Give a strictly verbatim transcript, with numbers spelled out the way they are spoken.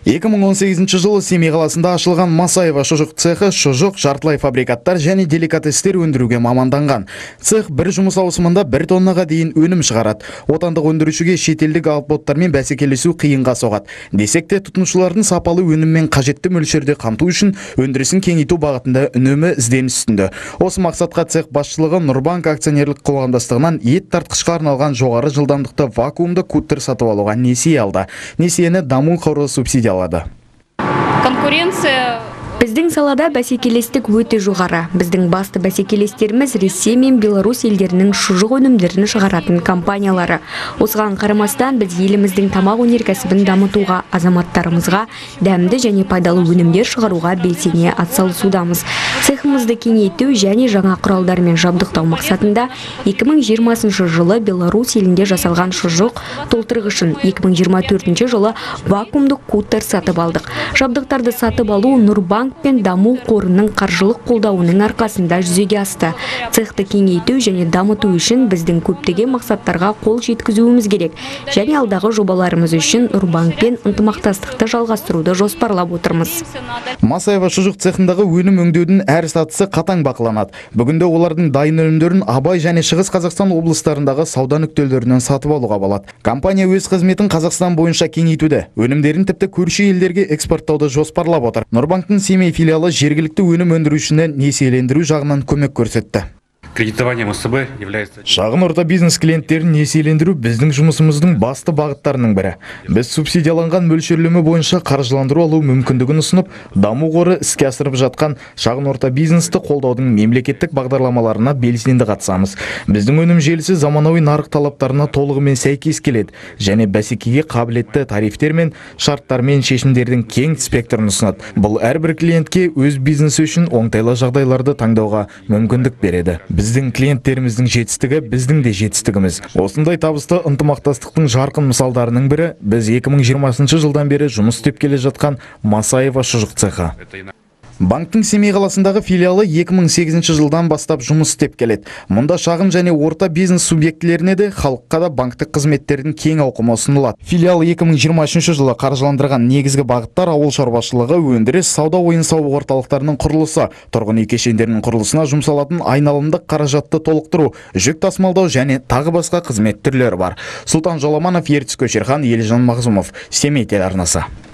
эки миң он сегизинчи жылы Семей қаласында ашылған Масаева шұжық цехы шұжық, жартылай фабрикаттар және деликатестер өндіруге маманданған. Цех бір жұмыс ауысымында бір тоннаға дейін өнім шығарады. Отандық өндірушіге шетелдік алыпоттармен бәсекелесу қиынға соғады. Десек те тұтынушылардың сапалы өніммен қажетті мөлшерде қамту үшін өндірісін кеңейту бағытында үнемі ізденіс үстінде. Осы мақсатқа цех басшылығы Нұрбанк акционерлік қоғамдастығынан ет тартқышқа арналған жоғары жылдамдықты вакуумды куттер сатып алуға несие алды. Несиені даму қоры субсидия алады. Конкуренция Біздің салада бәсекелестік өте жоғары. Біздің басты бәсекелестеріміз Ресей мен Беларусь елдерінің шұжық өнімдерін шығаратын компаниялары. Осыған қарамастан біз еліміздің тамақ өнеркәсібін дамытуға, азаматтарымызға дәмді және пайдалы өнімдер шығаруға белсене атсалысудамыз. Цехымызды кеңейту және жаңа құралдармен жабдықтау мақсатында эки миң жиырмасынчы жылы Беларусь елінде жасалған шұжық толтырғышын, эки миң жиырма төртүнчү жылы вакуумдық куттер сатып алдық. Жабдықтарды сатып алу Нұрбанк пен даму қорының қаржылық қолдауының арқасында жүзеге асты. Цехты кеңейту және дамыту үшін біздің көптеген мақсаттарға қол жеткізуіміз керек. Және алдағы жобаларымыз үшін Нұрбанкпен ынтымақтастықты жалғастыруды жоспарлап отырмыз. Масаева шұжық цехындағы өнім өңдеудің әр сатысы қатаң бақыланады. Бүгінде олардың дайын өнімдерін Абай және Шығыс Қазақстан облыстарындағы сауда нүктелерінен сатып алуға болады. Компания өз қызметін Қазақстан бойынша кеңейтуде. Өнімдерін тіпті көрші елдерге экспорттауды жоспарлап отыр. Нұрбанктың Семей филиалы жергілікті өнім өндірушіні несиелендіру жағынан көмек көрсетті. Кредитование МСБ является... Шағын орта бизнес клиенттерін несиелендіру біздің жұмысымыздың басты бағыттарының бірі. Біз субсидияланған мөлшерлеме бойынша қаржыландыру алу мүмкіндігін ұсынып, даму қоры іске асырып жатқан шағын орта бизнесті қолдаудың мемлекеттік бағдарламаларына белсенді қатысамыз. Біздің өнім желісі заманауи нарық талаптарына толығымен сәйкес келеді және бәсекеге қабілетті тарифтер мен шарттар мен шешімдердің кең спектрін ұсынады. Бұл әрбір клиентке өз бизнесі үшін оңтайлы жағдайларды таңдауға мүмкіндік береді. Біздің клиенттеріміздің жетістігі біздің де жетістігіміз. Осындай табысты ынтымақтастықтың жарқын мысалдарының бірі біз эки миң жиырмасынчы жылдан бері жұмыс істеп келе жатқан Масаева шұжық цехы. Банктың Семей қаласындағы филиалы эки миң сегизинчи жылдан бастап жұмыс істеп келеді. Мұнда шағын және орта бизнес субъектілеріне де, халыққа да банктік қызметтердің кең ауқымы ұсынылады. Филиал эки миң жиырма үшүнчү жылы қаржыландырған негізгі бағыттар ауыл шаруашылығы, өндіріс, сауда ойын-сауық орталықтарының құрылысы, тұрғын үй кешендерінің құрылысына жұмсалатын айналымдық қаражатты толықтыру, жүк тасымалдау және тағы басқа қызмет түрлері бар. Сұлтан Жоламанов, Ертіс Көшерхан, Елжан Мағзумов, Семей телеарнасы.